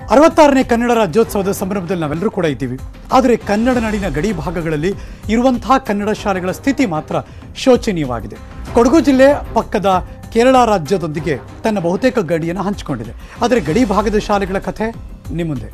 66ನೇ ಕನ್ನಡ ರಾಜ್ಯೋತ್ಸವದ ಸಂಭ್ರಮದಲ್ಲಿ ನಾವೆಲ್ಲರೂ ಕೂಡ ಇದ್ದೀವಿ. ಆದರೆ ಕನ್ನಡ ನಾಡಿನ ಗಡಿ ಭಾಗಗಳಲ್ಲಿ ಇರುವಂತಹ ಕನ್ನಡ ಶಾಲೆಗಳ ಸ್ಥಿತಿ ಮಾತ್ರ ಶೋಚನೀಯವಾಗಿದೆ. ಕೊಡಗು ಜಿಲ್ಲೆ ಪಕ್ಕದ ಕೇರಳ ರಾಜ್ಯದೊಂದಿಗೆ ತನ್ನ ಬಹುತೇಕ ಗಡಿಯನ್ನು ಹಂಚಿಕೊಂಡಿದೆ. ಆದರೆ ಗಡಿ ಭಾಗದ ಶಾಲೆಗಳ ಕಥೆ ನಿಮ್ಮ ಮುಂದೆ.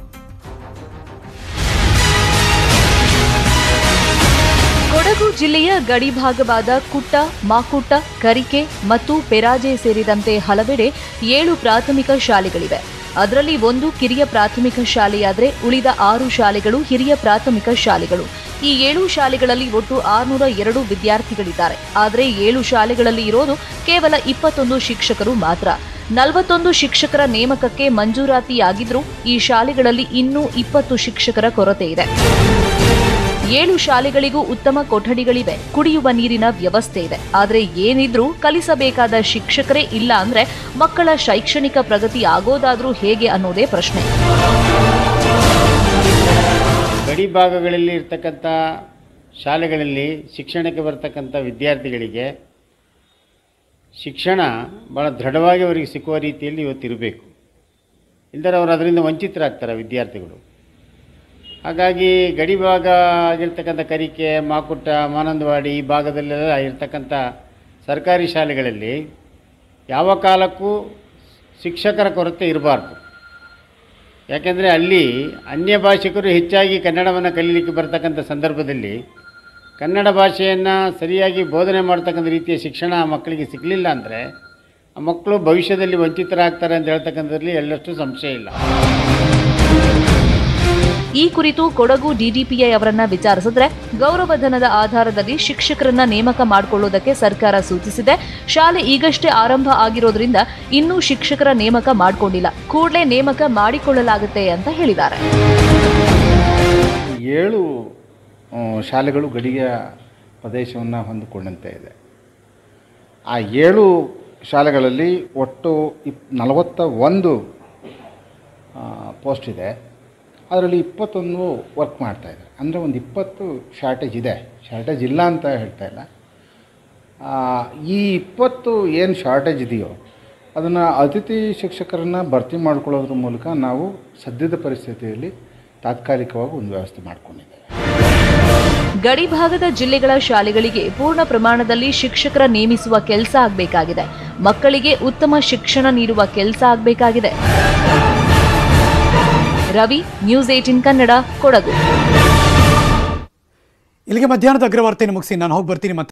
ಕೊಡಗು ಜಿಲ್ಲೆಯ ಗಡಿ ಭಾಗವಾದ ಕುಟ್ಟ, ಮಾಕುಟ್ಟ, ಕರಿಕೆ ಮತ್ತು ಪೆರಾಜೆ ಸೇರಿದಂತೆ ಹಲವೆಡೆ 7 ಪ್ರಾಥಮಿಕ ಶಾಲೆಗಳಿವೆ. ಅದರಲ್ಲಿ ಒಂದು ಕಿರಿಯ ಪ್ರಾಥಮಿಕ ಶಾಲೆಯಾದರೆ ಉಳಿದ 6 ಶಾಲೆಗಳು ಹಿರಿಯ ಪ್ರಾಥಮಿಕ ಶಾಲೆಗಳು. ಈ 7 ಶಾಲೆಗಳಲ್ಲಿ ಒಟ್ಟು 602 ವಿದ್ಯಾರ್ಥಿಗಳಿದ್ದಾರೆ. ಆದರೆ 7 ಶಾಲೆಗಳಲ್ಲಿ ಇರೋದು ಕೇವಲ 21 ಶಿಕ್ಷಕರು ಮಾತ್ರ. 41 ಶಿಕ್ಷಕರ ನೇಮಕಕ್ಕೆ ಮಂಜೂರಾತಿಯಾಗಿದ್ರೂ ಈ ಶಾಲೆಗಳಲ್ಲಿ ಇನ್ನೂ 20 ಶಿಕ್ಷಕರ ಕೊರತೆ ಇದೆ. 7 ಶಾಲೆಗಳಿಗೂ ಉತ್ತಮ ಕೊಠಡಿಗಳಿವೆ, ಕುಡಿಯುವ ನೀರಿನ ವ್ಯವಸ್ಥೆ ಇದೆ. ಆದರೆ ಏನಿದ್ರೂ ಕಲಿಸಬೇಕಾದ ಶಿಕ್ಷಕರೇ ಇಲ್ಲ ಅಂದ್ರೆ ಮಕ್ಕಳ ಶೈಕ್ಷಣಿಕ ಪ್ರಗತಿ ಆಗೋದಾದ್ರೂ ಹೇಗೆ ಅನ್ನೋದೇ ಪ್ರಶ್ನೆ. ಗಡಿ ಭಾಗಗಳಲ್ಲಿ ಇರ್ತಕ್ಕಂಥ ಶಾಲೆಗಳಲ್ಲಿ ಶಿಕ್ಷಣಕ್ಕೆ ಬರ್ತಕ್ಕಂಥ ವಿದ್ಯಾರ್ಥಿಗಳಿಗೆ ಶಿಕ್ಷಣ ಭಾಳ ದೃಢವಾಗಿ ಅವರಿಗೆ ಸಿಕ್ಕುವ ರೀತಿಯಲ್ಲಿ ಇವತ್ತಿರಬೇಕು. ಇಲ್ಲದ್ರೆ ಅವರು ಅದರಿಂದ ವಂಚಿತರಾಗ್ತಾರೆ ವಿದ್ಯಾರ್ಥಿಗಳು. ಹಾಗಾಗಿ ಗಡಿ ಭಾಗ ಆಗಿರ್ತಕ್ಕಂಥ ಕರಿಕೆ, ಮಾಕುಟ್ಟ, ಮಾನಂದವಾಡಿ ಈ ಭಾಗದಲ್ಲೆಲ್ಲ ಇರ್ತಕ್ಕಂಥ ಸರ್ಕಾರಿ ಶಾಲೆಗಳಲ್ಲಿ ಯಾವ ಕಾಲಕ್ಕೂ ಶಿಕ್ಷಕರ ಕೊರತೆ ಇರಬಾರ್ದು. ಯಾಕೆಂದರೆ ಅಲ್ಲಿ ಅನ್ಯ ಭಾಷಿಕರು ಹೆಚ್ಚಾಗಿ ಕನ್ನಡವನ್ನು ಕಲೀಲಿಕ್ಕೆ ಬರ್ತಕ್ಕಂಥ ಸಂದರ್ಭದಲ್ಲಿ ಕನ್ನಡ ಭಾಷೆಯನ್ನು ಸರಿಯಾಗಿ ಬೋಧನೆ ಮಾಡ್ತಕ್ಕಂಥ ರೀತಿಯ ಶಿಕ್ಷಣ ಆ ಮಕ್ಕಳಿಗೆ ಸಿಗಲಿಲ್ಲ ಅಂದರೆ ಆ ಮಕ್ಕಳು ಭವಿಷ್ಯದಲ್ಲಿ ವಂಚಿತರಾಗ್ತಾರೆ ಅಂತ ಹೇಳ್ತಕ್ಕಂಥದ್ರಲ್ಲಿ ಎಳ್ಳಷ್ಟು ಸಂಶಯ ಇಲ್ಲ. ಈ ಕುರಿತು ಕೊಡಗು ಡಿಡಿಪಿಐ ಅವರನ್ನ ವಿಚಾರಿಸಿದ್ರೆ ಗೌರವಧನದ ಆಧಾರದಲ್ಲಿ ಶಿಕ್ಷಕರನ್ನ ನೇಮಕ ಮಾಡಿಕೊಳ್ಳುವುದಕ್ಕೆ ಸರ್ಕಾರ ಸೂಚಿಸಿದೆ. ಶಾಲೆ ಈಗಷ್ಟೇ ಆರಂಭ ಆಗಿರೋದ್ರಿಂದ ಇನ್ನೂ ಶಿಕ್ಷಕರ ನೇಮಕ ಮಾಡಿಕೊಂಡಿಲ್ಲ, ಕೂಡಲೇ ನೇಮಕ ಮಾಡಿಕೊಳ್ಳಲಾಗುತ್ತೆ ಅಂತ ಹೇಳಿದ್ದಾರೆ. 7 ಶಾಲೆಗಳು ಗಡಿಯ ಪ್ರದೇಶವನ್ನು ಹೊಂದಿಕೊಂಡಂತೆ ಇದೆ. ಆ 7 ಶಾಲೆಗಳಲ್ಲಿ ಒಟ್ಟು 41 ಪೋಸ್ಟ್ ಇದೆ. ಅದರಲ್ಲಿ 21 ವರ್ಕ್ ಮಾಡ್ತಾಯಿದ್ದಾರೆ. ಅಂದರೆ ಒಂದು 20 ಶಾರ್ಟೇಜ್ ಇದೆ. ಶಾರ್ಟೇಜ್ ಇಲ್ಲ ಅಂತ ಹೇಳ್ತಾ ಇಲ್ಲ. ಈ 20 ಏನು ಶಾರ್ಟೇಜ್ ಇದೆಯೋ ಅದನ್ನು ಅತಿಥಿ ಶಿಕ್ಷಕರನ್ನು ಭರ್ತಿ ಮಾಡ್ಕೊಳ್ಳೋದ್ರ ಮೂಲಕ ನಾವು ಸದ್ಯದ ಪರಿಸ್ಥಿತಿಯಲ್ಲಿ ತಾತ್ಕಾಲಿಕವಾಗಿ ಒಂದು ವ್ಯವಸ್ಥೆ ಮಾಡಿಕೊಂಡಿದ್ದೇವೆ. ಗಡಿ ಭಾಗದ ಜಿಲ್ಲೆಗಳ ಶಾಲೆಗಳಿಗೆ ಪೂರ್ಣ ಪ್ರಮಾಣದಲ್ಲಿ ಶಿಕ್ಷಕರ ನೇಮಿಸುವ ಕೆಲಸ ಆಗಬೇಕಾಗಿದೆ. ಮಕ್ಕಳಿಗೆ ಉತ್ತಮ ಶಿಕ್ಷಣ ನೀಡುವ ಕೆಲಸ ಆಗಬೇಕಾಗಿದೆ. ರವಿ, ನ್ಯೂಸ್ 18 ಕನ್ನಡ, ಕೊಡಗು. ಇಲ್ಲಿಗೆ ಮಧ್ಯಾಹ್ನದ ಅಗ್ರವಾರ್ತೆಯನ್ನು ಮುಗಿಸಿ ನಾನು ಹೋಗಿ ಬರ್ತೀನಿ.